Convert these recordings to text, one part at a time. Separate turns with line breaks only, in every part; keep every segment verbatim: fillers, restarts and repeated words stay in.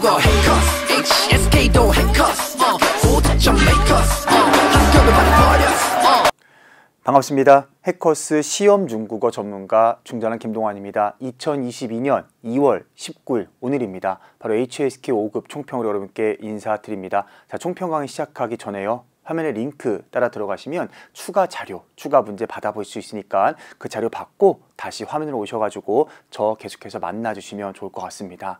중국어 해커스 에이치에스케이도 해커스 어, 오점 메이커스 어, 합격을 받아버렸어 어.
반갑습니다. 해커스 시험 중국어 전문가 중전한 김동환입니다. 이천이십이 년 이월 십구일 오늘입니다. 바로 에이치에스케이 오 급 총평으로 여러분께 인사드립니다. 자, 총평 강의 시작하기 전에요. 화면에 링크 따라 들어가시면 추가 자료, 추가 문제 받아볼 수 있으니까 그 자료 받고 다시 화면으로 오셔가지고 저 계속해서 만나주시면 좋을 것 같습니다.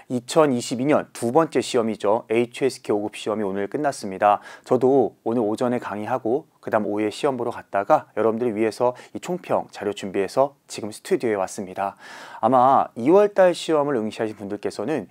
이천이십이 년 두 번째 시험이죠. 에이치에스케이 오 급 시험이 오늘 끝났습니다. 저도 오늘 오전에 강의하고 그 다음 오후에 시험 보러 갔다가 여러분들을 위해서 이 총평 자료 준비해서 지금 스튜디오에 왔습니다. 아마 이월 달 시험을 응시하신 분들께서는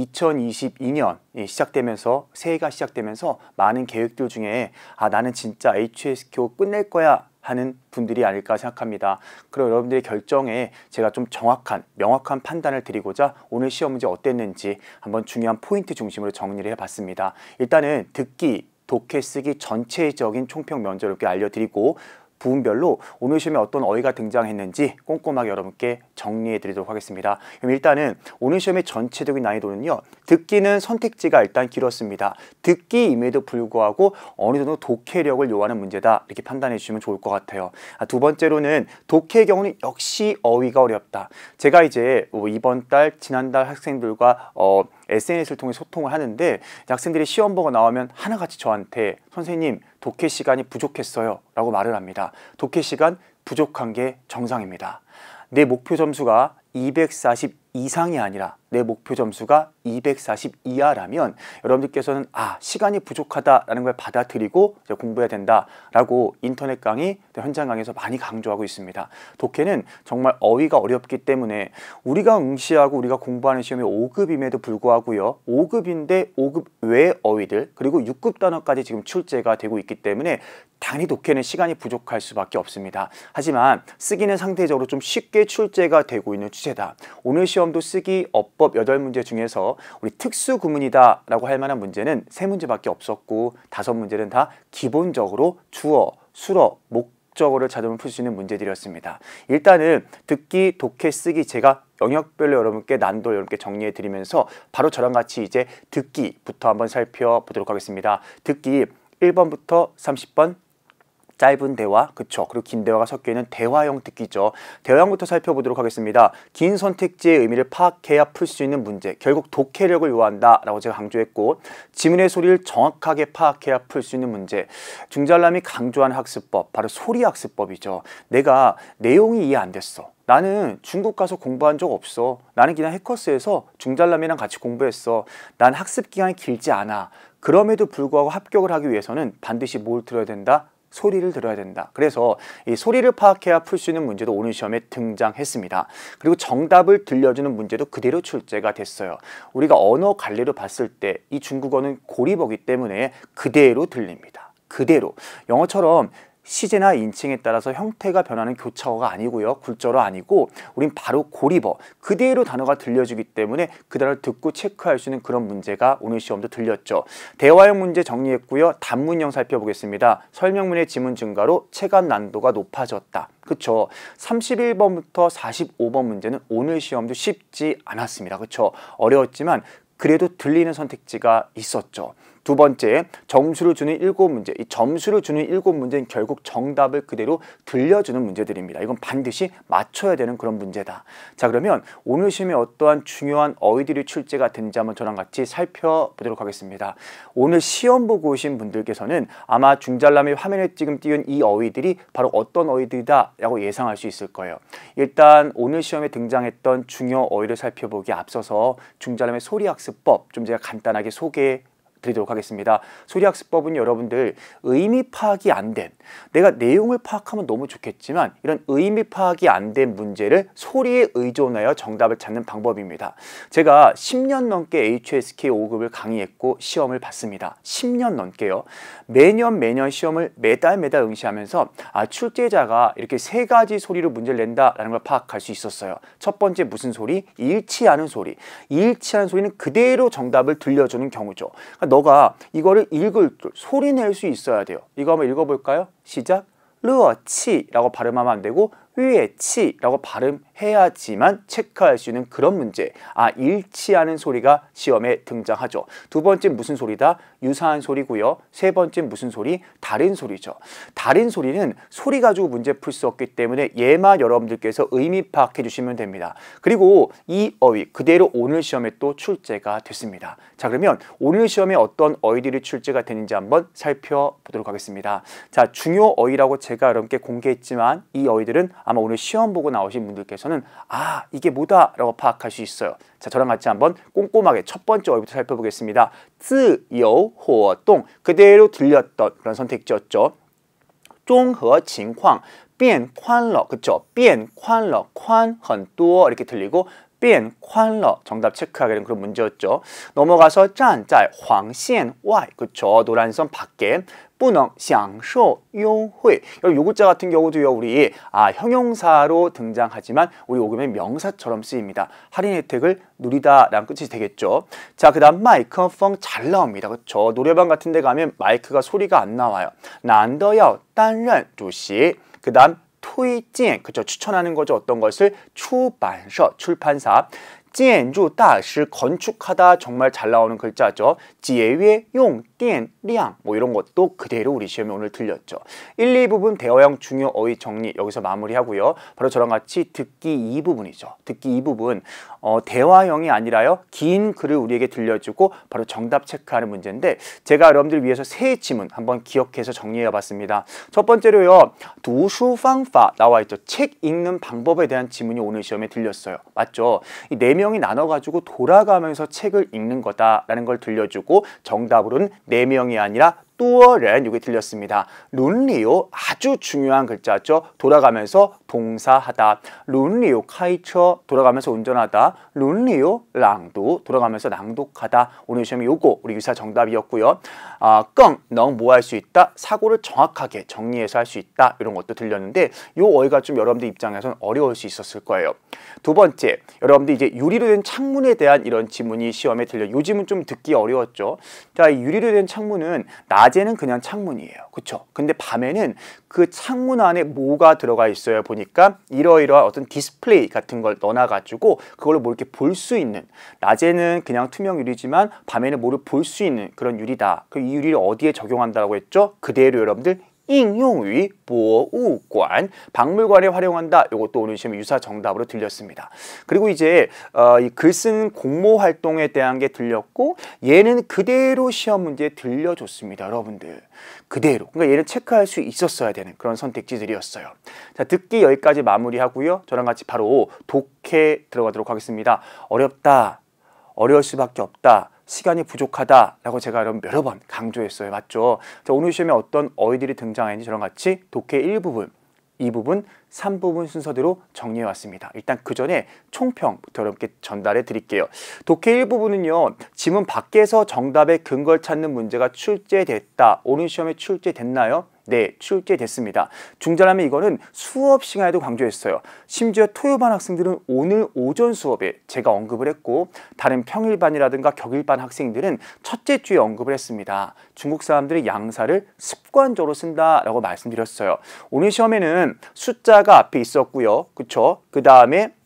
이천이십이 년 시작되면서 새해가 시작되면서 많은 계획들 중에 아 나는 진짜 에이치에스케이 오 끝낼 거야 하는 분들이 아닐까 생각합니다. 그럼 여러분들의 결정에 제가 좀 정확한, 명확한 판단을 드리고자 오늘 시험 문제 어땠는지 한번 중요한 포인트 중심으로 정리를 해봤습니다. 일단은 듣기, 독해 쓰기 전체적인 총평 면접 이렇게 알려드리고 부분별로 오늘 시험에 어떤 어휘가 등장했는지 꼼꼼하게 여러분께 정리해 드리도록 하겠습니다. 그럼 일단은 오늘 시험의 전체적인 난이도는요. 듣기는 선택지가 일단 길었습니다. 듣기임에도 불구하고 어느 정도 독해력을 요하는 문제다 이렇게 판단해 주시면 좋을 것 같아요. 아, 두 번째로는 독해의 경우는 역시 어휘가 어렵다. 제가 이제 뭐 이번 달 지난달 학생들과 어, 에스엔에스를 통해 소통을 하는데 학생들이 시험 보고 나오면 하나같이 저한테 선생님 독해 시간이 부족했어요 라고 말을 합니다. 독해 시간 부족한 게 정상입니다. 내 목표 점수가 이백사십 이상이 아니라 내 목표 점수가 이백사십 이하라면 여러분들께서는 아 시간이 부족하다라는 걸 받아들이고 이제 공부해야 된다라고 인터넷 강의, 현장 강의에서 많이 강조하고 있습니다. 독해는 정말 어휘가 어렵기 때문에 우리가 응시하고 우리가 공부하는 시험이 오 급임에도 불구하고요. 오 급인데 오 급 외 어휘들 그리고 육 급 단어까지 지금 출제가 되고 있기 때문에 당연히 독해는 시간이 부족할 수밖에 없습니다. 하지만 쓰기는 상대적으로 좀 쉽게 출제가 되고 있는 추세다. 오늘 시험도 쓰기 어법 여덟 문제 중에서 우리 특수 구문이다 라고 할 만한 문제는 세 문제밖에 없었고 다섯 문제는 다 기본적으로 주어, 수어, 목적어를 찾으면 풀 수 있는 문제들이었습니다. 일단은 듣기, 독해, 쓰기 제가 영역별로 여러분께 난도 여러분께 정리해 드리면서 바로 저랑 같이 이제 듣기부터 한번 살펴보도록 하겠습니다. 듣기 일 번부터 삼십 번 짧은 대화, 그쵸. 그리고 긴 대화가 섞여 있는 대화형 듣기죠. 대화형부터 살펴보도록 하겠습니다. 긴 선택지의 의미를 파악해야 풀 수 있는 문제. 결국 독해력을 요한다 라고 제가 강조했고 지문의 소리를 정확하게 파악해야 풀 수 있는 문제. 중잘남이 강조하는 학습법, 바로 소리학습법이죠. 내가 내용이 이해 안 됐어. 나는 중국 가서 공부한 적 없어. 나는 그냥 해커스에서 중잘남이랑 같이 공부했어. 난 학습 기간이 길지 않아. 그럼에도 불구하고 합격을 하기 위해서는 반드시 뭘 들어야 된다? 소리를 들어야 된다. 그래서 이 소리를 파악해야 풀 수 있는 문제도 오늘 시험에 등장했습니다. 그리고 정답을 들려주는 문제도 그대로 출제가 됐어요. 우리가 언어 관리로 봤을 때 이 중국어는 고리버기 때문에 그대로 들립니다. 그대로. 영어처럼 시제나 인칭에 따라서 형태가 변하는 교차어가 아니고요. 굴절어 아니고 우린 바로 고리버 그대로 단어가 들려주기 때문에 그 단어를 듣고 체크할 수 있는 그런 문제가 오늘 시험도 들렸죠. 대화형 문제 정리했고요. 단문형 살펴보겠습니다. 설명문의 지문 증가로 체감 난도가 높아졌다. 그쵸. 삼십일 번부터 사십오 번 문제는 오늘 시험도 쉽지 않았습니다. 그쵸. 어려웠지만 그래도 들리는 선택지가 있었죠. 두 번째, 점수를 주는 일곱 문제. 이 점수를 주는 일곱 문제는 결국 정답을 그대로 들려주는 문제들입니다. 이건 반드시 맞춰야 되는 그런 문제다. 자, 그러면 오늘 시험에 어떠한 중요한 어휘들이 출제가 되는지 한번 저랑 같이 살펴보도록 하겠습니다. 오늘 시험 보고 오신 분들께서는 아마 중잘남이 화면에 지금 띄운 이 어휘들이 바로 어떤 어휘들이다 라고 예상할 수 있을 거예요. 일단 오늘 시험에 등장했던 중요 어휘를 살펴보기에 앞서서 중잘남의 소리학습법 좀 제가 간단하게 소개해 드리도록 하겠습니다. 소리학습법은 여러분들 의미 파악이 안 된, 내가 내용을 파악하면 너무 좋겠지만 이런 의미 파악이 안 된 문제를 소리에 의존하여 정답을 찾는 방법입니다. 제가 십 년 넘게 에이치에스케이 오 급을 강의했고 시험을 봤습니다. 십 년 넘게요. 매년 매년 시험을 매달 매달 응시하면서 아 출제자가 이렇게 세 가지 소리로 문제를 낸다라는 걸 파악할 수 있었어요. 첫 번째 무슨 소리? 일치하는 소리. 일치하는 소리는 그대로 정답을 들려주는 경우죠. 그러니까 너가 이거를 읽을 줄 소리 낼 수 있어야 돼요. 이거 한번 읽어볼까요? 시작. 르어치 라고 발음하면 안 되고 乐器라고 발음해야지만 체크할 수 있는 그런 문제. 아, 일치하는 소리가 시험에 등장하죠. 두 번째 무슨 소리다? 유사한 소리고요. 세 번째 무슨 소리? 다른 소리죠. 다른 소리는 소리 가지고 문제 풀 수 없기 때문에 얘만 여러분들께서 의미 파악해 주시면 됩니다. 그리고 이 어휘 그대로 오늘 시험에 또 출제가 됐습니다. 자, 그러면 오늘 시험에 어떤 어휘들이 출제가 되는지 한번 살펴보도록 하겠습니다. 자, 중요 어휘라고 제가 여러분께 공개했지만 이 어휘들은 아마 오늘 시험 보고 나오신 분들께서는 아, 이게 뭐다 라고 파악할 수 있어요. 자, 저랑 같이 한번 꼼꼼하게 첫 번째 어휘부터 살펴보겠습니다. 自由活动 그대로 들렸던 그런 선택지였죠. 综合情况变宽了 그쵸? 变宽了宽很多 이렇게 들리고 变宽了 정답 체크하게 되는 그런 문제였죠. 넘어가서 站在黄线外 그쵸? 노란 선 밖에 不能享受优惠 요구자 같은 경우도요 우리 아, 형용사로 등장하지만 우리 오금의 명사처럼 쓰입니다. 할인 혜택을 누리다 라는 뜻이 되겠죠. 자, 그 다음 마이크폰 잘 나옵니다. 그쵸? 노래방 같은 데 가면 마이크가 소리가 안 나와요. 难得要担任主席 그 다음推荐 그쵸? 추천하는 거죠. 어떤 것을? 出版社 출판사 建筑大师 건축하다 정말 잘 나오는 글자죠. 节约用电量 뭐 이런 것도 그대로 우리 시험에 오늘 들렸죠. 일, 이 부분 대어형 중요 어휘 정리 여기서 마무리하고요. 바로 저랑 같이 듣기 이 부분이죠. 듣기 이 부분 어, 대화형이 아니라요. 긴 글을 우리에게 들려주고 바로 정답 체크하는 문제인데 제가 여러분들 위해서 세 지문 한번 기억해서 정리해 봤습니다. 첫 번째로요. 读书方法 나와 있죠. 책 읽는 방법에 대한 지문이 오늘 시험에 들렸어요. 맞죠? 이 네 명이 나눠가지고 돌아가면서 책을 읽는 거다라는 걸 들려주고 정답으로는 네 명이 아니라 多人 이게 들렸습니다. 伦理 아주 중요한 글자죠. 돌아가면서 동사하다. 伦理开车 돌아가면서 운전하다. 伦理朗读 돌아가면서 낭독하다. 오늘 시험에 요거 우리 유사 정답이었고요. 아, 更能 뭐 할 수 있다? 사고를 정확하게 정리해서 할 수 있다. 이런 것도 들렸는데 요 어휘가 좀 여러분들 입장에서는 어려울 수 있었을 거예요. 두 번째, 여러분들 이제 유리로 된 창문에 대한 이런 지문이 시험에 들려. 요 지문 좀 듣기 어려웠죠. 자, 이 유리로 된 창문은 낮에는 그냥 창문이에요. 그쵸? 근데 밤에는 그 창문 안에 뭐가 들어가 있어요? 보니까 이러이러한 어떤 디스플레이 같은 걸 넣어놔가지고 그걸로 뭐 이렇게 볼 수 있는 낮에는 그냥 투명 유리지만 밤에는 뭐를 볼 수 있는 그런 유리다. 그 이 유리를 어디에 적용한다고 했죠? 그대로 여러분들 应用于博物馆 박물관에 활용한다. 이것도 오늘 시험에 유사 정답으로 들렸습니다. 그리고 이제 어, 이 글 쓰는 공모 활동에 대한 게 들렸고 얘는 그대로 시험 문제에 들려줬습니다. 여러분들 그대로. 그러니까 얘는 체크할 수 있었어야 되는 그런 선택지들이었어요. 자, 듣기 여기까지 마무리하고요. 저랑 같이 바로 독해 들어가도록 하겠습니다. 어렵다. 어려울 수밖에 없다. 시간이 부족하다라고 제가 여러분 여러 번 강조했어요. 맞죠? 자, 오늘 시험에 어떤 어휘들이 등장했는지 저랑 같이 독해 일 부분, 이 부분, 삼 부분 순서대로 정리해 왔습니다. 일단 그 전에 총평부터 여러분께 전달해 드릴게요. 독해 일 부분은요. 지문 밖에서 정답의 근거를 찾는 문제가 출제됐다. 오늘 시험에 출제됐나요? 네, 출제됐습니다. 중자라면 이거는 수업 시간에도 강조했어요. 심지어 토요반 학생들은 오늘 오전 수업에 제가 언급을 했고 다른 평일반이라든가 격일반 학생들은 첫째 주에 언급을 했습니다. 중국 사람들이 양사를 습관적으로 쓴다라고 말씀드렸어요. 오늘 시험에는 숫자가 앞에 있었고요. 그쵸? 그 다음에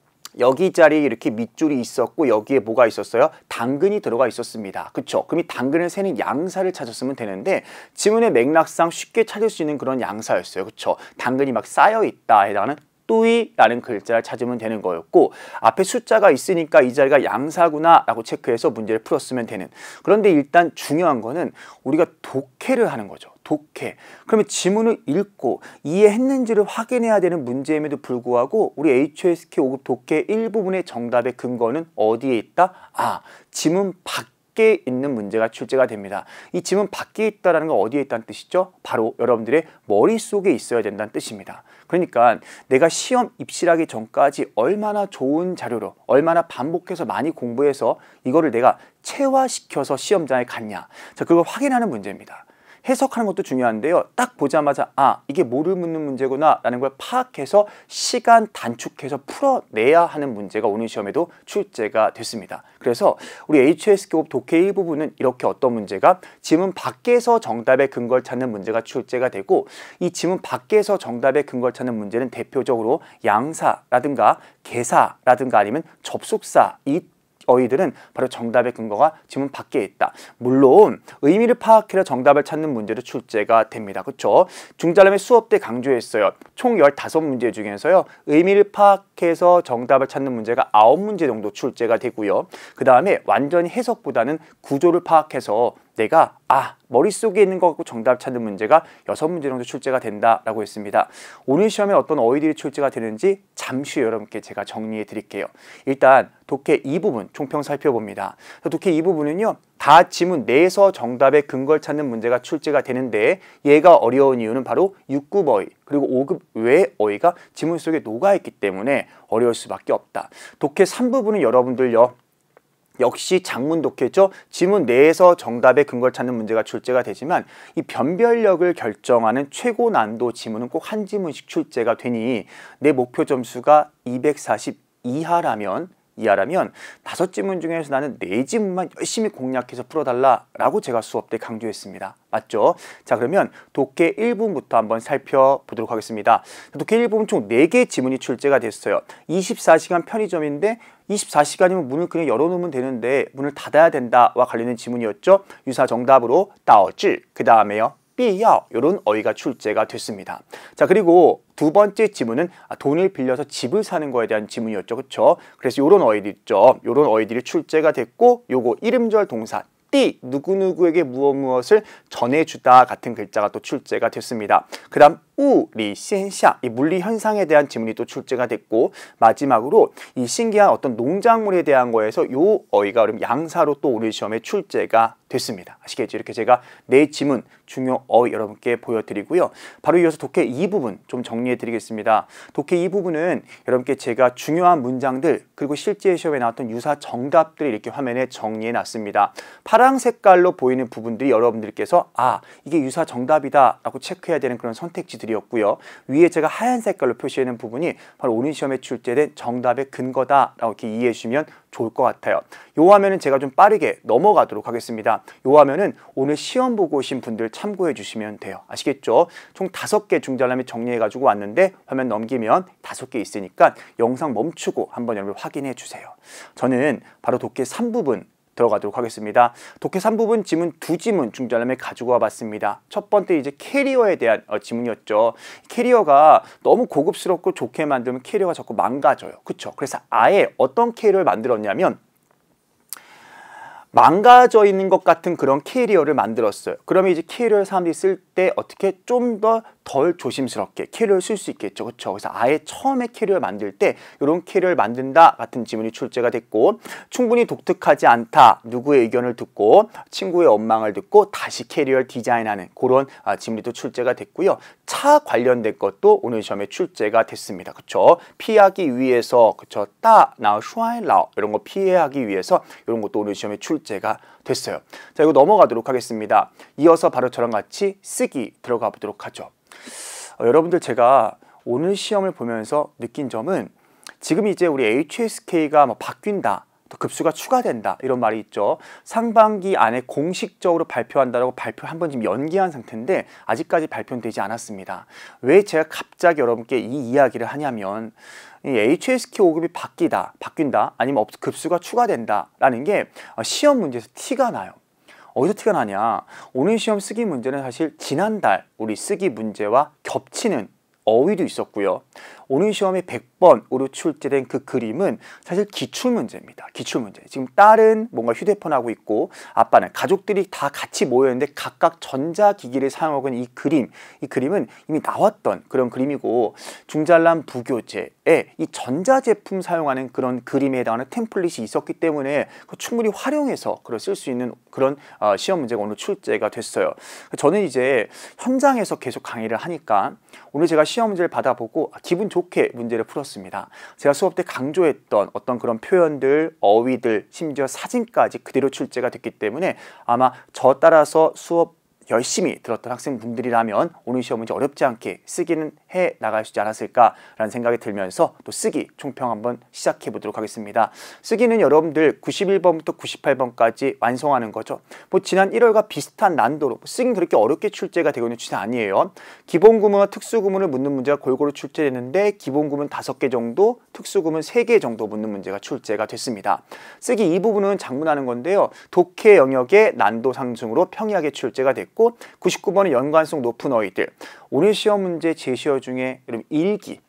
여기 자리에 이렇게 밑줄이 있었고 여기에 뭐가 있었어요? 당근이 들어가 있었습니다. 그쵸? 그럼 이 당근을 세는 양사를 찾았으면 되는데 지문의 맥락상 쉽게 찾을 수 있는 그런 양사였어요. 그쵸? 당근이 막 쌓여있다 해당하는 또이라는 글자를 찾으면 되는 거였고 앞에 숫자가 있으니까 이 자리가 양사구나 라고 체크해서 문제를 풀었으면 되는. 그런데 일단 중요한 거는 우리가 독해를 하는 거죠. 독해. 그러면 지문을 읽고 이해했는지를 확인해야 되는 문제임에도 불구하고 우리 에이치에스케이 오 급 독해 일부분의 정답의 근거는 어디에 있다? 아, 지문 밖에 있는 문제가 출제가 됩니다. 이 지문 밖에 있다는 건 어디에 있다는 뜻이죠? 바로 여러분들의 머릿속에 있어야 된다는 뜻입니다. 그러니까 내가 시험 입실하기 전까지 얼마나 좋은 자료로 얼마나 반복해서 많이 공부해서 이거를 내가 체화시켜서 시험장에 갔냐. 자, 그걸 확인하는 문제입니다. 해석하는 것도 중요한데요. 딱 보자마자 아, 이게 뭐를 묻는 문제구나 라는 걸 파악해서 시간 단축해서 풀어내야 하는 문제가 오늘 시험에도 출제가 됐습니다. 그래서 우리 에이치에스 교급 독해 일부분은 이렇게 어떤 문제가 지문 밖에서 정답의 근거를 찾는 문제가 출제가 되고, 이 지문 밖에서 정답의 근거를 찾는 문제는 대표적으로 양사라든가 개사라든가 아니면 접속사, 이 어휘들은 바로 정답의 근거가 지문 밖에 있다. 물론 의미를 파악해서 정답을 찾는 문제도 출제가 됩니다. 그렇죠? 중잘람의 수업 때 강조했어요. 총 열다섯 문제 중에서요. 의미를 파악해서 정답을 찾는 문제가 아홉 문제 정도 출제가 되고요. 그 다음에 완전히 해석보다는 구조를 파악해서 내가 아 머릿속에 있는 것 갖고 정답 찾는 문제가 여섯 문제 정도 출제가 된다라고 했습니다. 오늘 시험에 어떤 어휘들이 출제가 되는지 잠시 여러분께 제가 정리해 드릴게요. 일단 독해 이 부분 총평 살펴봅니다. 독해 이 부분은요. 다 지문 내에서 정답의 근거를 찾는 문제가 출제가 되는데, 얘가 어려운 이유는 바로 육 급 어휘 그리고 오 급 외 어휘가 지문 속에 녹아있기 때문에 어려울 수밖에 없다. 독해 삼 부분은 여러분들요. 역시 장문 독해죠. 지문 내에서 정답의 근거를 찾는 문제가 출제가 되지만 이 변별력을 결정하는 최고 난도 지문은 꼭 한 지문씩 출제가 되니 내 목표 점수가 이백사십 이하라면 이하라면 다섯 지문 중에서 나는 네 지문만 열심히 공략해서 풀어달라라고 제가 수업 때 강조했습니다. 맞죠? 자, 그러면 독해 일 부분부터 한번 살펴보도록 하겠습니다. 독해 일 부분 총 네 개 지문이 출제가 됐어요. 이십사 시간 편의점인데 이십사 시간이면 문을 그냥 열어놓으면 되는데 문을 닫아야 된다와 관련된 지문이었죠. 유사 정답으로 따오지, 그 다음에요. 삐야, 이런 어휘가 출제가 됐습니다. 자, 그리고 두 번째 지문은 돈을 빌려서 집을 사는 거에 대한 지문이었죠. 그렇죠? 그래서 이런 어휘들 있죠. 이런 어휘들이 출제가 됐고, 요거 이름절 동사 띠, 누구누구에게 무엇 무엇을 전해주다 같은 글자가 또 출제가 됐습니다. 그 다음 우, 리, 시엔샤, 이 물리 현상에 대한 지문이 또 출제가 됐고, 마지막으로 이 신기한 어떤 농작물에 대한 거에서 요 어휘가 그럼 양사로 또 오늘 시험에 출제가 됐습니다. 아시겠죠? 이렇게 제가 네 지문 중요 어휘 여러분께 보여드리고요. 바로 이어서 독해 이 부분 좀 정리해 드리겠습니다. 독해 이 부분은 여러분께 제가 중요한 문장들 그리고 실제 시험에 나왔던 유사 정답들을 이렇게 화면에 정리해 놨습니다. 파랑 색깔로 보이는 부분들이 여러분들께서 아, 이게 유사 정답이다 라고 체크해야 되는 그런 선택지들이었고요. 위에 제가 하얀 색깔로 표시해 놓은 부분이 바로 오늘 시험에 출제된 정답의 근거다 라고 이렇게 이해해 주시면 좋을 것 같아요. 요 화면은 제가 좀 빠르게 넘어가도록 하겠습니다. 요 화면은 오늘 시험 보고 오신 분들 참고해 주시면 돼요. 아시겠죠? 총 다섯 개 중잘람이 정리해 가지고 왔는데 화면 넘기면 다섯 개 있으니까 영상 멈추고 한번 여러분 확인해 주세요. 저는 바로 독해 삼 부분 들어가도록 하겠습니다. 독해 삼 부분 지문 두 지문 중잘람에 가지고 와봤습니다. 첫 번째 이제 캐리어에 대한 어, 지문이었죠. 캐리어가 너무 고급스럽고 좋게 만들면 캐리어가 자꾸 망가져요. 그쵸? 그래서 아예 어떤 캐리어를 만들었냐면 망가져 있는 것 같은 그런 캐리어를 만들었어요. 그러면 이제 캐리어를 사람들이 쓸 때 어떻게 좀 더 덜 조심스럽게 캐리어를 쓸 수 있겠죠. 그렇죠? 그래서 아예 처음에 캐리어를 만들 때 이런 캐리어를 만든다 같은 지문이 출제가 됐고, 충분히 독특하지 않다. 누구의 의견을 듣고 친구의 원망을 듣고 다시 캐리어를 디자인하는 그런 아, 지문이 또 출제가 됐고요. 차 관련된 것도 오늘 시험에 출제가 됐습니다. 그렇죠? 피하기 위해서 그렇죠? 따, 나, 슈아이, 라오 이런 거 피하기 위해서 이런 것도 오늘 시험에 출제가 됐어요. 자, 이거 넘어가도록 하겠습니다. 이어서 바로 저랑 같이 쓰기 들어가 보도록 하죠. 어, 여러분들 제가 오늘 시험을 보면서 느낀 점은 지금 이제 우리 에이치에스케이가 뭐 바뀐다, 또 급수가 추가된다 이런 말이 있죠. 상반기 안에 공식적으로 발표한다라고 발표 한번 지금 연기한 상태인데 아직까지 발표는 되지 않았습니다. 왜 제가 갑자기 여러분께 이 이야기를 하냐면 이 에이치에스케이 오 급이 바뀌다, 바뀐다 아니면 급수가 추가된다라는 게 시험 문제에서 티가 나요. 어디서 티가 나냐? 오늘 시험 쓰기 문제는 사실 지난달 우리 쓰기 문제와 겹치는 어휘도 있었고요. 오늘 시험에 백 번으로 출제된 그 그림은 사실 기출문제입니다. 기출문제. 지금 딸은 뭔가 휴대폰 하고 있고 아빠는, 가족들이 다 같이 모여있는데 각각 전자기기를 사용하고 있는 이 그림, 이 그림은 이미 나왔던 그런 그림이고, 중잘람 부교재에 이 전자제품 사용하는 그런 그림에 해당하는 템플릿이 있었기 때문에 충분히 활용해서 그걸 쓸 수 있는 그런 어, 시험 문제가 오늘 출제가 됐어요. 저는 이제 현장에서 계속 강의를 하니까 오늘 제가 시험 문제를 받아보고 기분 좋게 문제를 풀었습니다. 제가 수업 때 강조했던 어떤 그런 표현들, 어휘들, 심지어 사진까지 그대로 출제가 됐기 때문에 아마 저 따라서 수업 열심히 들었던 학생분들이라면 오늘 시험 문제 어렵지 않게 쓰기는 해 나갈 수 있지 않았을까라는 생각이 들면서 또 쓰기 총평 한번 시작해 보도록 하겠습니다. 쓰기는 여러분들 구십일 번부터 구십팔 번까지 완성하는 거죠. 뭐 지난 일월과 비슷한 난도로 쓰기는 그렇게 어렵게 출제가 되고 있는 추세 아니에요. 기본 구문과 특수 구문을 묻는 문제가 골고루 출제됐는데 기본 구문 다섯 개 정도, 특수 구문 세 개 정도 묻는 문제가 출제가 됐습니다. 쓰기 이 부분은 작문하는 건데요. 독해 영역의 난도 상승으로 평이하게 출제가 됐고 구십구 번은 연관성 높은 어휘들. 오늘 시험 문제 제시어 중에 여러분 일기,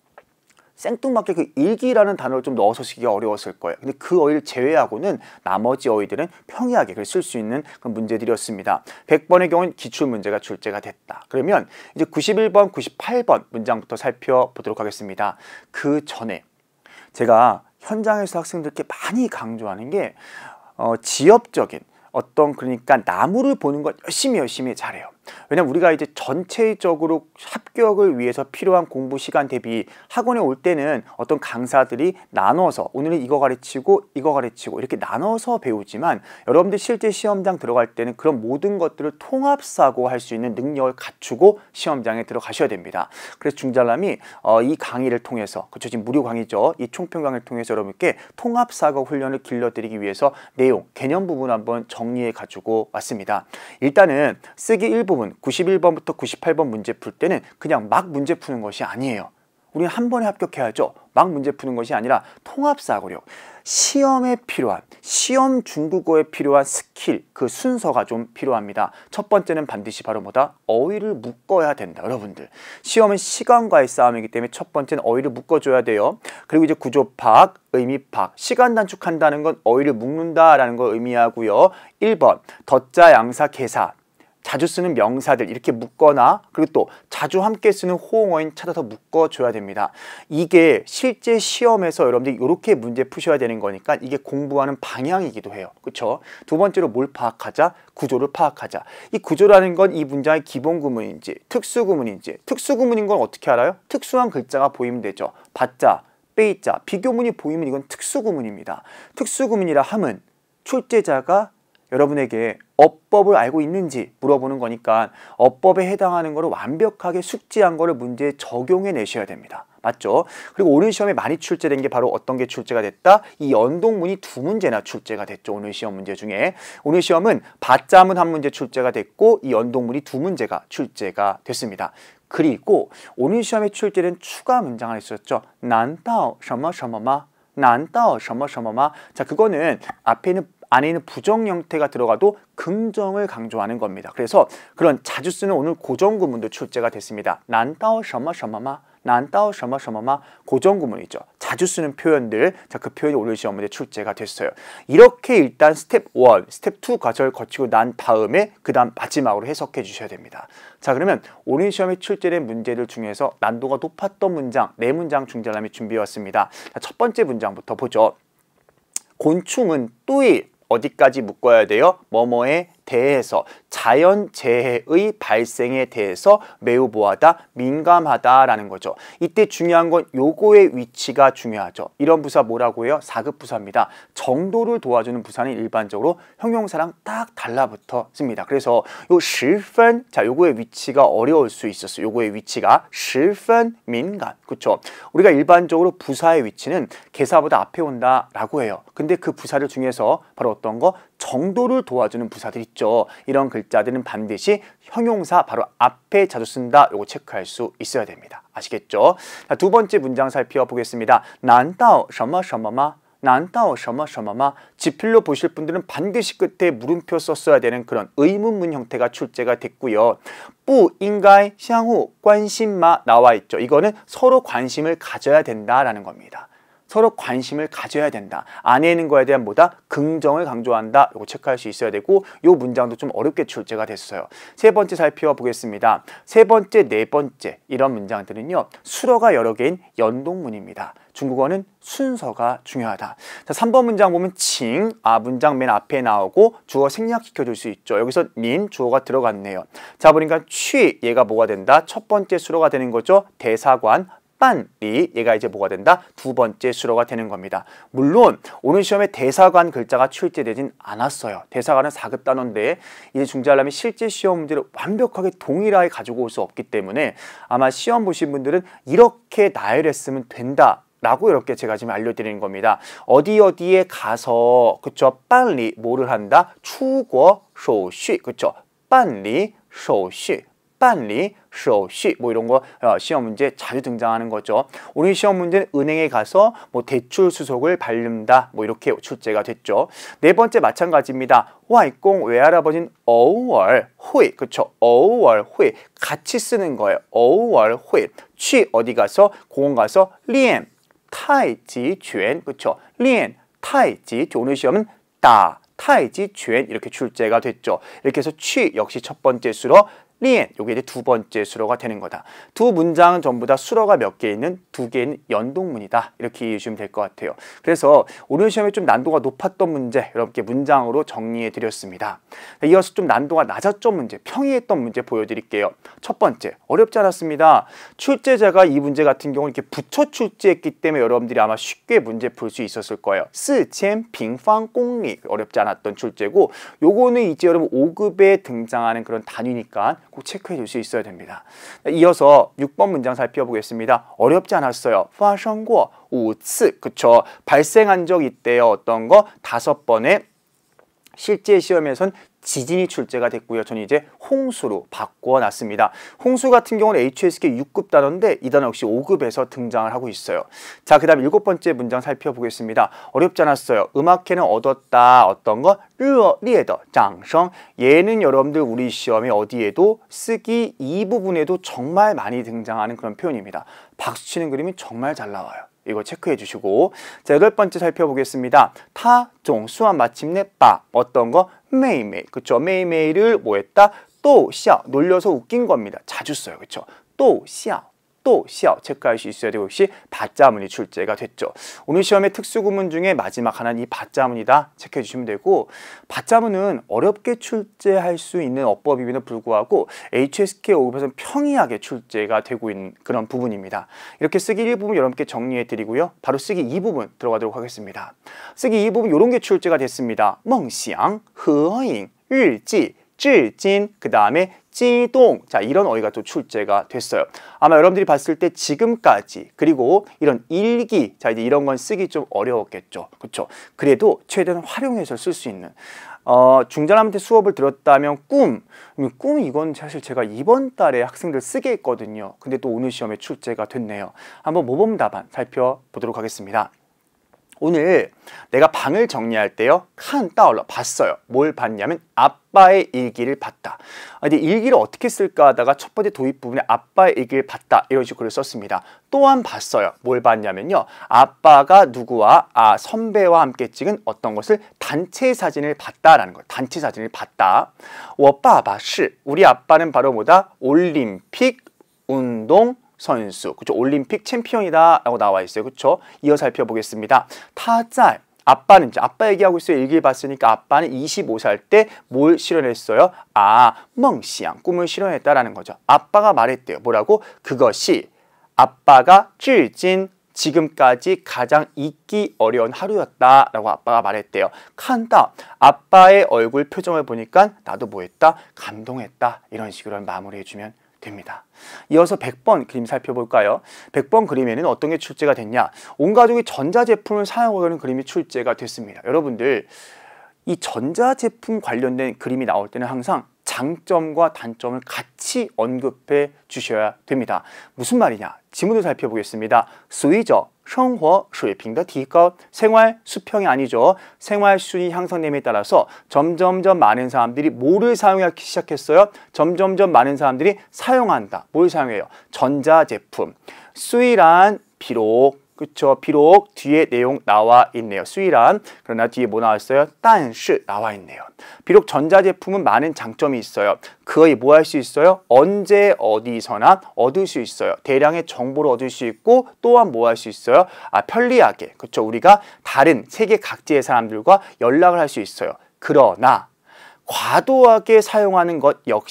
생뚱맞게 그 일기라는 단어를 좀 넣어서 쓰기가 어려웠을 거예요. 근데 그 어휘를 제외하고는 나머지 어휘들은 평이하게 쓸 수 있는 그런 문제들이었습니다. 백 번의 경우는 기출문제가 출제가 됐다. 그러면 이제 구십일 번, 구십팔 번 문장부터 살펴보도록 하겠습니다. 그 전에 제가 현장에서 학생들께 많이 강조하는 게 어, 지엽적인 어떤 그러니까 나무를 보는 것 열심히 열심히 잘해요. 왜냐면 우리가 이제 전체적으로 합격을 위해서 필요한 공부 시간 대비 학원에 올 때는 어떤 강사들이 나눠서 오늘은 이거 가르치고 이거 가르치고 이렇게 나눠서 배우지만 여러분들 실제 시험장 들어갈 때는 그런 모든 것들을 통합사고 할 수 있는 능력을 갖추고 시험장에 들어가셔야 됩니다. 그래서 중잘남이 어, 이 강의를 통해서, 그쵸, 지금 무료 강의죠. 이 총평 강의를 통해서 여러분께 통합사고 훈련을 길러드리기 위해서 내용, 개념 부분 한번 정리해 가지고 왔습니다. 일단은 쓰기 일 부분 구십일 번부터 구십팔 번 문제 풀 때는 그냥 막 문제 푸는 것이 아니에요. 우리는 한 번에 합격해야죠. 막 문제 푸는 것이 아니라 통합사고력, 시험에 필요한, 시험 중국어에 필요한 스킬, 그 순서가 좀 필요합니다. 첫 번째는 반드시 바로 뭐다? 어휘를 묶어야 된다. 여러분들, 시험은 시간과의 싸움이기 때문에 첫 번째는 어휘를 묶어줘야 돼요. 그리고 이제 구조 파악, 의미 파악, 시간 단축한다는 건 어휘를 묶는다라는 걸 의미하고요. 일 번 덧자, 양사, 개사, 자주 쓰는 명사들 이렇게 묶거나 그리고 또 자주 함께 쓰는 호응어인 찾아서 묶어줘야 됩니다. 이게 실제 시험에서 여러분들이 이렇게 문제 푸셔야 되는 거니까 이게 공부하는 방향이기도 해요. 그렇죠? 두 번째로 뭘 파악하자? 구조를 파악하자. 이 구조라는 건 이 문장의 기본 구문인지 특수 구문인지, 특수 구문인 건 어떻게 알아요? 특수한 글자가 보이면 되죠. 받자, 빼자, 비교문이 보이면 이건 특수 구문입니다. 특수 구문이라 함은 출제자가 여러분에게 어법을 알고 있는지 물어보는 거니까 어법에 해당하는 거를 완벽하게 숙지한 거를 문제에 적용해 내셔야 됩니다. 맞죠? 그리고 오늘 시험에 많이 출제된 게 바로 어떤 게 출제가 됐다? 이 연동문이 두 문제나 출제가 됐죠. 오늘 시험 문제 중에. 오늘 시험은 받자문 한 문제 출제가 됐고 이 연동문이 두 문제가 출제가 됐습니다. 그리고 오늘 시험에 출제된 추가 문장 하나 있었죠. 난다오 셔머 셔머마, 난다오 셔머 셔머마. 자, 그거는 앞에 있는 안에 있는 부정 형태가 들어가도 긍정을 강조하는 겁니다. 그래서 그런 자주 쓰는 오늘 고정구문도 출제가 됐습니다. 난다오 셔머 셔머마, 난다오 셔머 셔머마, 고정구문이죠. 자주 쓰는 표현들, 자, 그 표현이 오늘 시험 문제 출제가 됐어요. 이렇게 일단 스텝 일, 스텝 이 과정을 거치고 난 다음에 그 다음 마지막으로 해석해 주셔야 됩니다. 자, 그러면 오늘 시험에 출제된 문제들 중에서 난도가 높았던 문장, 네 문장 중잘남이 준비해 왔습니다. 자, 첫 번째 문장부터 보죠. 곤충은 또이 어디까지 묶어야 돼요? 뭐뭐에 대해서, 자연재해의 발생에 대해서 매우 뭐하다? 민감하다라는 거죠. 이때 중요한 건 요거의 위치가 중요하죠. 이런 부사 뭐라고 해요? 사 급 부사입니다. 정도를 도와주는 부사는 일반적으로 형용사랑 딱 달라붙어 씁니다. 그래서 요十分, 자, 요거의 위치가 어려울 수 있었어요. 요거의 위치가十分 민감. 그렇죠? 우리가 일반적으로 부사의 위치는 개사보다 앞에 온다라고 해요. 근데 그 부사를 중에서 바로 어떤 거? 정도를 도와주는 부사들 있죠. 이런 글자들은 반드시 형용사 바로 앞에 자주 쓴다. 요거 체크할 수 있어야 됩니다. 아시겠죠? 자, 두 번째 문장 살펴보겠습니다. 난다오 셔머 셔머마, 난다오 셔머 셔머마. 지필로 보실 분들은 반드시 끝에 물음표 썼어야 되는 그런 의문문 형태가 출제가 됐고요. 부 인가이相互 관심마 나와 있죠. 이거는 서로 관심을 가져야 된다라는 겁니다. 서로 관심을 가져야 된다. 안에 있는 거에 대한 뭐다? 긍정을 강조한다. 이거 체크할 수 있어야 되고 이 문장도 좀 어렵게 출제가 됐어요. 세 번째 살펴보겠습니다. 세 번째, 네 번째 이런 문장들은요. 수어가 여러 개인 연동문입니다. 중국어는 순서가 중요하다. 자, 삼 번 문장 보면 칭, 아, 문장 맨 앞에 나오고 주어 생략시켜 줄 수 있죠. 여기서 닌, 주어가 들어갔네요. 자, 보니까 취, 얘가 뭐가 된다? 첫 번째 수어가 되는 거죠. 대사관, 빨리 얘가 이제 뭐가 된다? 두 번째 수로가 되는 겁니다. 물론 오늘 시험에 대사관 글자가 출제되진 않았어요. 대사관은 사 급 단어인데 이제 중재하려면 실제 시험 문제를 완벽하게 동일하게 가지고 올 수 없기 때문에 아마 시험 보신 분들은 이렇게 나열했으면 된다 라고 이렇게 제가 지금 알려드리는 겁니다. 어디 어디에 가서 그쵸? 빨리 뭐를 한다? 출국手续 그쵸? 빨리手续 빨리手续 뭐 이런 거 어, 시험 문제 자주 등장하는 거죠. 오늘 시험 문제는 은행에 가서 뭐 대출 수속을 받는다 뭐 이렇게 출제가 됐죠. 네 번째 마찬가지입니다. 와이공 외할아버지는 어월 회 그쵸? 어월 회 같이 쓰는 거예요. 어월 회 취 어디 가서 공원 가서 리엔 타이지 쥐엔 그쵸? 리엔 타이지 오늘 시험은 따 타이지 쥐엔 이렇게 출제가 됐죠. 이렇게 해서 취 역시 첫 번째 수로 리엔 요게 이제 두 번째 수로가 되는 거다. 두 문장은 전부 다 수로가 몇 개 있는 두 개 있는 연동문이다. 이렇게 이해해 주시면 될 것 같아요. 그래서 오늘 시험에 좀 난도가 높았던 문제 여러분께 문장으로 정리해 드렸습니다. 이어서 좀 난도가 낮았던 문제, 평이했던 문제 보여드릴게요. 첫 번째, 어렵지 않았습니다. 출제자가 이 문제 같은 경우는 이렇게 붙여 출제했기 때문에 여러분들이 아마 쉽게 문제 풀 수 있었을 거예요. 사천平方公里어렵지 않았던 출제고 요거는 이제 여러분 오 급에 등장하는 그런 단위니까 꼭 체크해 줄 수 있어야 됩니다. 이어서 육 번 문장 살펴보겠습니다. 어렵지 않았어요. 发生过五次 그쵸? 발생한 적 있대요. 어떤 거? 다섯 번의 실제 시험에선 지진이 출제가 됐고요. 저는 이제 홍수로 바꿔놨습니다. 홍수 같은 경우는 에이치에스케이 육 급 단어인데 이 단어 역시 오 급에서 등장을 하고 있어요. 자, 그 다음 일곱 번째 문장 살펴보겠습니다. 어렵지 않았어요. 음악회는 얻었다. 어떤 거? 리에더 장성. 얘는 여러분들 우리 시험에 어디에도 쓰기 이 부분에도 정말 많이 등장하는 그런 표현입니다. 박수치는 그림이 정말 잘 나와요. 이거 체크해 주시고 자 여덟 번째 살펴보겠습니다. 타종 수완 마침내 빠 어떤 거? 매일매일 그쵸? 매일매일을 뭐 했다? 또 샤 놀려서 웃긴 겁니다. 자주 써요. 그쵸? 또 샤 또 샤 체크할 수 있어야 되고 역시 받자문이 출제가 됐죠. 오늘 시험의 특수구문 중에 마지막 하나는 이 받자문이다. 체크해 주시면 되고 받자문은 어렵게 출제할 수 있는 어법임에도 불구하고 에이치에스케이 오 급에서는 평이하게 출제가 되고 있는 그런 부분입니다. 이렇게 쓰기 일 부분 여러분께 정리해 드리고요. 바로 쓰기 이 부분 들어가도록 하겠습니다. 쓰기 이 부분 이런 게 출제가 됐습니다. 梦想, 合影, 日记, 至今, 그 다음에 찌동. 자, 이런 어휘가 또 출제가 됐어요. 아마 여러분들이 봤을 때 지금까지 그리고 이런 일기 자 이제 이런 건 쓰기 좀 어려웠겠죠. 그렇죠? 그래도 최대한 활용해서 쓸 수 있는 어, 중자람한테 수업을 들었다면 꿈. 꿈 이건 사실 제가 이번 달에 학생들 쓰게 했거든요. 근데 또 오늘 시험에 출제가 됐네요. 한번 모범 답안 살펴보도록 하겠습니다. 오늘 내가 방을 정리할 때요. 칸 따올러 봤어요. 뭘 봤냐면 아빠의 일기를 봤다. 근데 일기를 어떻게 쓸까 하다가 첫 번째 도입 부분에 아빠의 일기를 봤다. 이런 식으로 썼습니다. 또한 봤어요. 뭘 봤냐면요. 아빠가 누구와 아 선배와 함께 찍은 어떤 것을 단체 사진을 봤다라는 거예요. 단체 사진을 봤다. 我爸爸是 우리 아빠는 바로 뭐다? 올림픽 운동 선수. 그쵸? 올림픽 챔피언이다 라고 나와 있어요. 그쵸? 이어 살펴보겠습니다. 타짤. 아빠는 이제 아빠 얘기하고 있어요. 일기를 봤으니까 아빠는 이십오 살 때 뭘 실현했어요? 아, 梦想 꿈을 실현했다라는 거죠. 아빠가 말했대요. 뭐라고? 그것이 아빠가 至今 지금까지 가장 잊기 어려운 하루였다라고 아빠가 말했대요. 칸다. 아빠의 얼굴 표정을 보니까 나도 뭐 했다? 감동했다. 이런 식으로 마무리해주면 됩니다. 이어서 백 번 그림 살펴볼까요? 백 번 그림에는 어떤 게 출제가 됐냐? 온 가족이 전자제품을 사용하는 그림이 출제가 됐습니다. 여러분들 이 전자제품 관련된 그림이 나올 때는 항상 장점과 단점을 같이 언급해 주셔야 됩니다. 무슨 말이냐? 지문을 살펴보겠습니다. 수위적, 생활 수준의提高 생활 수평이 아니죠. 생활 수준이 향상됨에 따라서 점점점 많은 사람들이 뭐를 사용하기 시작했어요? 점점점 많은 사람들이 사용한다. 뭘 사용해요? 전자제품. 수위란 비록 그쵸? 비록 뒤에 내용 나와 있네요. 수위란 그러나 뒤에 뭐 나왔어요? 但是 나와 있네요. 비록 전자제품은 많은 장점이 있어요. 거의 뭐 할 수 있어요? 언제 어디서나 얻을 수 있어요. 대량의 정보를 얻을 수 있고 또한 뭐 할 수 있어요? 아, 편리하게 그쵸? 우리가 다른 세계 각지의 사람들과 연락을 할 수 있어요. 그러나 과도하게 사용하는 것 역시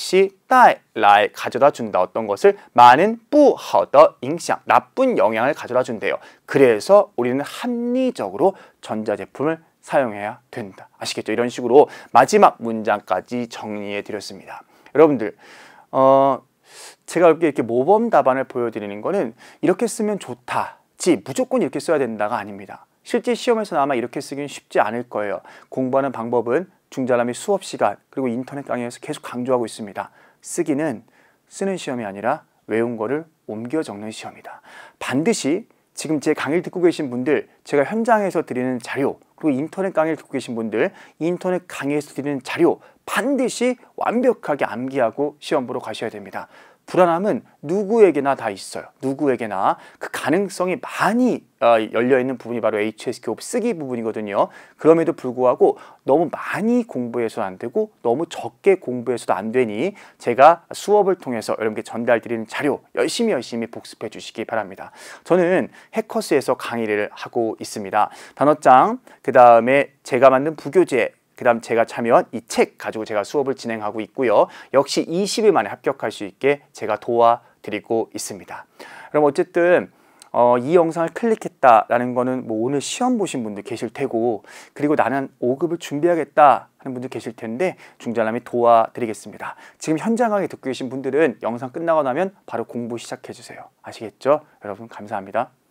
带来 가져다 준다. 어떤 것을 많은 不好的影响 나쁜 영향을 가져다 준대요. 그래서 우리는 합리적으로 전자제품을 사용해야 된다. 아시겠죠? 이런 식으로 마지막 문장까지 정리해 드렸습니다. 여러분들 어, 제가 이렇게, 이렇게 모범 답안을 보여드리는 거는 이렇게 쓰면 좋다지 무조건 이렇게 써야 된다가 아닙니다. 실제 시험에서는 아마 이렇게 쓰기는 쉽지 않을 거예요. 공부하는 방법은 중자람이 수업 시간 그리고 인터넷 강의에서 계속 강조하고 있습니다. 쓰기는 쓰는 시험이 아니라 외운 거를 옮겨 적는 시험이다. 반드시 지금 제 강의를 듣고 계신 분들, 제가 현장에서 드리는 자료, 그리고 인터넷 강의를 듣고 계신 분들, 인터넷 강의에서 드리는 자료 반드시 완벽하게 암기하고 시험 보러 가셔야 됩니다. 불안함은 누구에게나 다 있어요. 누구에게나 그 가능성이 많이 어, 열려있는 부분이 바로 에이치에스케이 쓰기 부분이거든요. 그럼에도 불구하고 너무 많이 공부해서는 안 되고 너무 적게 공부해서도 안 되니 제가 수업을 통해서 여러분께 전달드리는 자료 열심히 열심히 복습해 주시기 바랍니다. 저는 해커스에서 강의를 하고 있습니다. 단어장, 그 다음에 제가 만든 부교재, 그 다음 제가 참여한 이 책 가지고 제가 수업을 진행하고 있고요. 역시 이십 일 만에 합격할 수 있게 제가 도와드리고 있습니다. 그럼 어쨌든 어, 이 영상을 클릭했다라는 거는 뭐 오늘 시험 보신 분들 계실 테고, 그리고 나는 오 급을 준비하겠다 하는 분들 계실 텐데 중자람이 도와드리겠습니다. 지금 현장 강의 듣고 계신 분들은 영상 끝나고 나면 바로 공부 시작해 주세요. 아시겠죠? 여러분 감사합니다.